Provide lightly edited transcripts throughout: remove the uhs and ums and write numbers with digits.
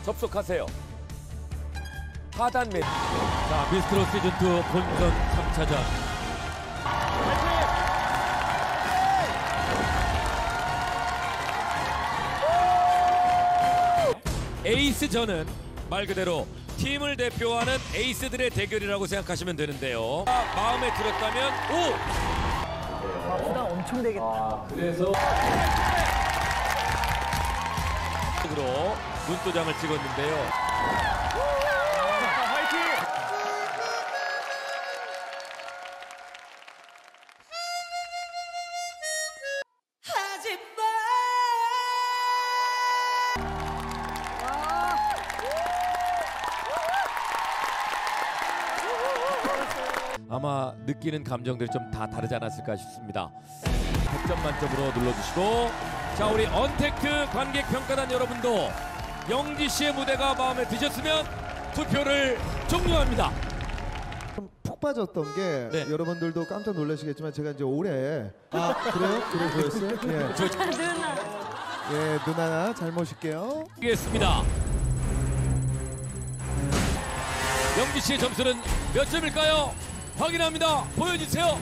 접속하세요. 하단 메뉴. 자, 미스트롯 시즌2 본선 3차전. 에이스전은 말 그대로 팀을 대표하는 에이스들의 대결이라고 생각하시면 되는데요. 마음에 들었다면 오! 부담 엄청 되겠다. 그래서 으로 눈도장을 찍었는데요. 아마 느끼는 감정들이 좀 다 다르지 않았을까 싶습니다. 100점 만점으로 눌러주시고, 자, 우리 언택트 관객 평가단 여러분도 영지 씨의 무대가 마음에 드셨으면 투표를 종료합니다. 좀 푹 빠졌던 게 네. 여러분들도 깜짝 놀라시겠지만 제가 이제 올해 그래요? 그래 보였어요? 예. 예, 누나 잘 모실게요. 알겠습니다. 영지 씨의 점수는 몇 점일까요? 확인합니다. 보여주세요.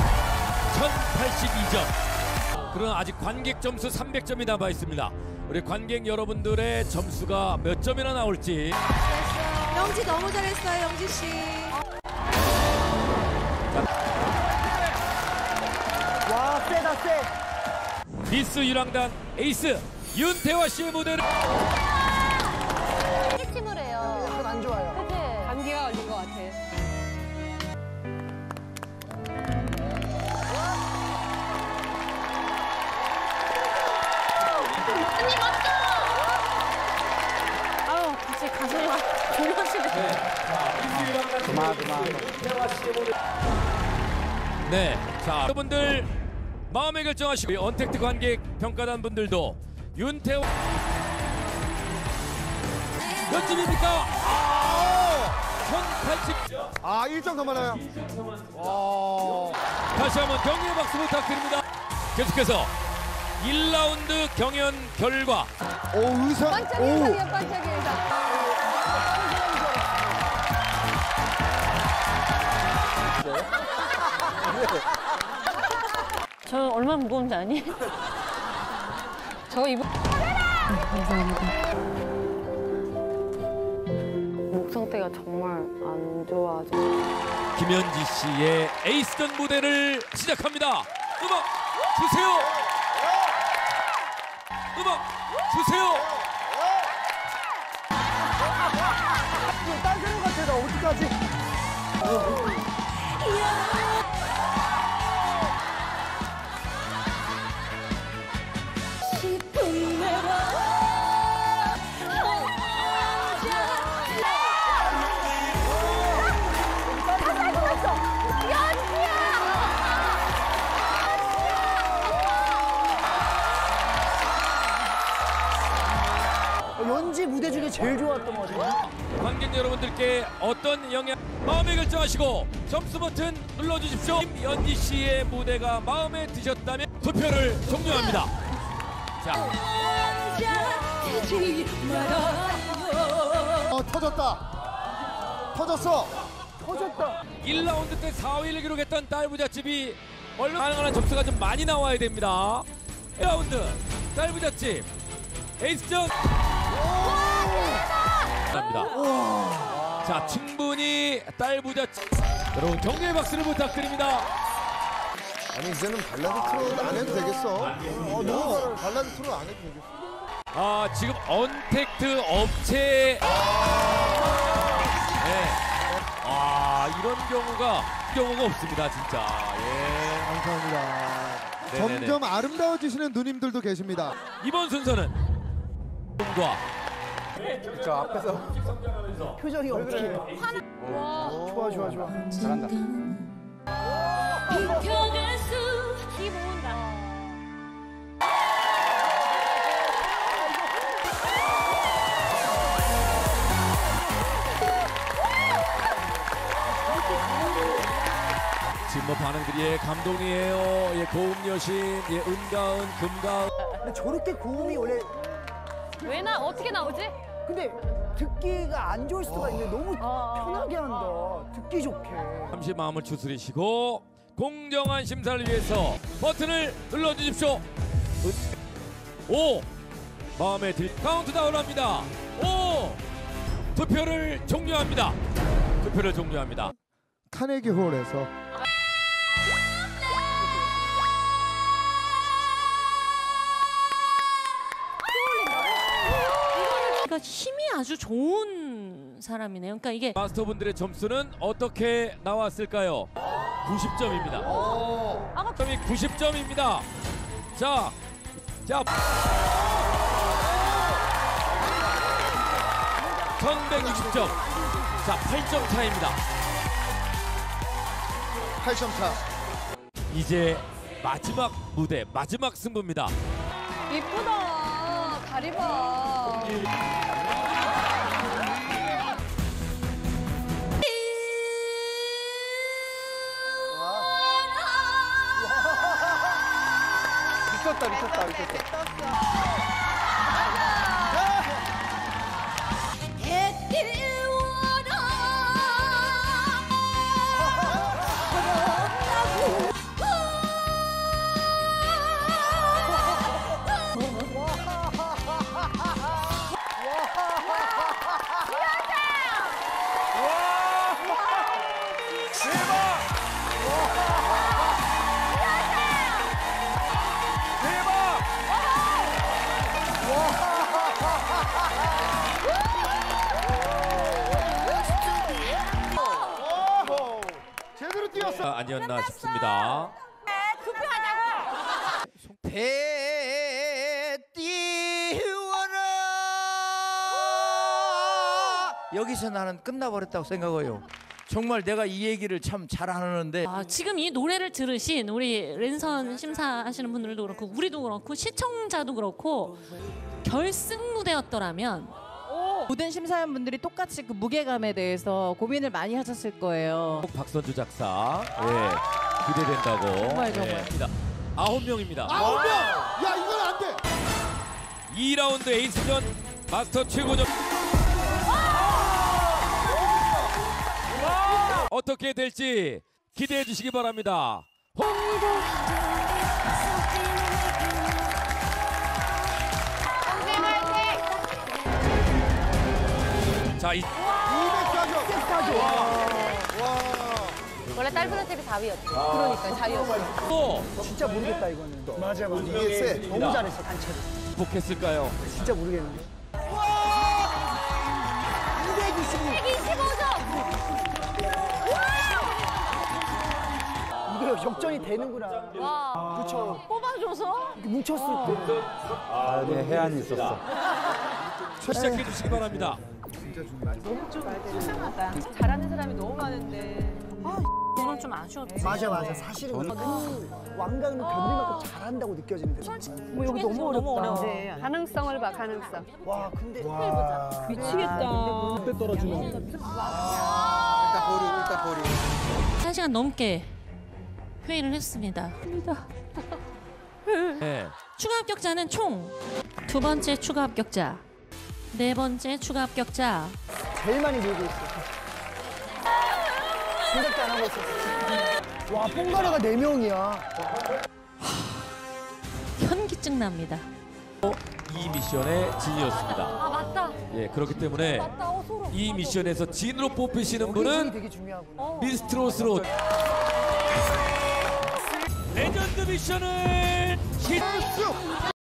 1082점. 그러나 아직 관객 점수 300점이 남아 있습니다. 우리 관객 여러분들의 점수가 몇 점이나 나올지. 영지 너무 잘했어요, 영지 씨. 와, 세다, 세. 미스 유랑단 에이스 윤태화 씨의 무대를. 침을 해요. 그건 안 좋아요. 그치? 감기가 걸린 것 같아. 언니 맞죠? 아유, 갑자기 가슴이 막 졸려지네. 네, 자, 여러분들 마음에 결정하시고 언택트 관객 평가단 분들도 윤태화 몇 점입니까? 1080. 1점 더 많아요. 다시 한번 격려의 박수 부탁드립니다. 계속해서 1라운드 경연 결과. 오, 의상. 반짝이 의상이야, 반짝이 의상. 저 얼마나 무거운지 아니? 저거 입어. 감사합니다. 목 상태가 정말 안 좋아져. 김현지 씨의 에이스전 무대를 시작합니다. 음악 주세요. 음악 주세요. 딴 사람 같아, 나 어떡하지? 연지 무대 중에 제일 좋았던 것 같아요. 관객 여러분들께 어떤 영향 마음에 결정하시고 점수 버튼 눌러주십시오. 김연지 씨의 무대가 마음에 드셨다면 투표를 종료합니다. 자, 터졌다. 터졌어. 터졌다. 1라운드 때 4위를 기록했던 딸부잣집이 얼른 가능한 점수가 좀 많이 나와야 됩니다. 1라운드 딸부잣집 에이스전 합니다. 자, 충분히 딸부잣집 여러분 격려의 박수를 부탁드립니다. 아니 이제는 발라드 트롯 안 해도 되겠어. 너무 발라드 트롯 안 해도 되겠어. 지금 언택트 업체 네. 이런 경우가 없습니다, 진짜. 예. 감사합니다. 네네네. 점점 아름다워지시는 누님들도 계십니다. 이번 순서는 과 저 앞에서 표정이 어떻게 해요? 좋아, 좋아, 좋아. 잘한다. 비켜갈 수 이 모은다. 지금 뭐 반응들이 감동이에요. 예, 고음 여신, 예, 은가은, 금가은. 근데 저렇게 고음이 원래 왜 어떻게 나오지? 근데 듣기가 안 좋을 수가 있는데 너무 편하게 한다. 듣기 좋게. 잠시 마음을 추스리시고 공정한 심사를 위해서 버튼을 눌러주십시오. 5 마음에 들 카운트다운합니다. 5 투표를 종료합니다. 투표를 종료합니다. 카네기 홀에서 그러니까 힘이 아주 좋은 사람이네요. 그러니까 이게 마스터분들의 점수는 어떻게 나왔을까요? 90점입니다. 점이 90점입니다. 자, 1160점. 자, 8점 차입니다. 8점 차. 이제 마지막 무대, 마지막 승부입니다. 이쁘다. 다리 봐. 미쳤다. 제대로 뛰었어. 아니었나 싶습니다. 배 띄워라. 여기서 나는 끝나버렸다고 생각해요. 정말 내가 이 얘기를 참 잘하는데 지금 이 노래를 들으신 우리 랜선 심사하시는 분들도 그렇고 우리도 그렇고 시청자도 그렇고 결승 무대였더라면 모든 심사위원분들이 똑같이 그 무게감에 대해서 고민을 많이 하셨을 거예요. 박선주 작사, 예, 기대된다고. 정말. 9명입니다. 9명. 야, 이건 안 돼. 2라운드 에이스전 마스터 최고점. 어떻게 될지 기대해 주시기 바랍니다. 자, 204점. 원래 딸부는 탭이 4위였죠. 그러니까 자유였어. 또 진짜 모르겠다 이거는. 맞아. 이게 세. 너무 잘했어 단체를. 복했을까요? 진짜 모르겠는데. 125점. 이거 역전이 되는구나. 와. 그렇죠. 뽑아줘서? 이렇게 뭉쳤을 때. 네, 해안이 있었어. 시작해 주시기 바랍니다. 잘하는 사람이 너무 많은데. 이건 좀 아쉬웠지. 맞아. 사실은 그 왕강은 견딜만큼 잘한다고 느껴지는데. 뭐 여기 너무 어렵다. 가능성을 봐, 가능성. 와 근데 미치겠다. 그때 떨어지면. 일단 보류. 1시간 넘게 회의를 했습니다. 네. 추가 합격자는 총 2번째 추가 합격자, 4번째 추가 합격자, 제일 많이 밀고 있어. 생각도 안 하고 있었어. 와 뽕가래가 4명이야. 현기증 납니다. 이 미션의 진이었습니다. 아, 맞다. 예, 그렇기 때문에 맞다. 소름. 이 미션에서 진으로 뽑히시는 여기 분은 되게 중요하구나. 미스트롯으로 레전드 미션을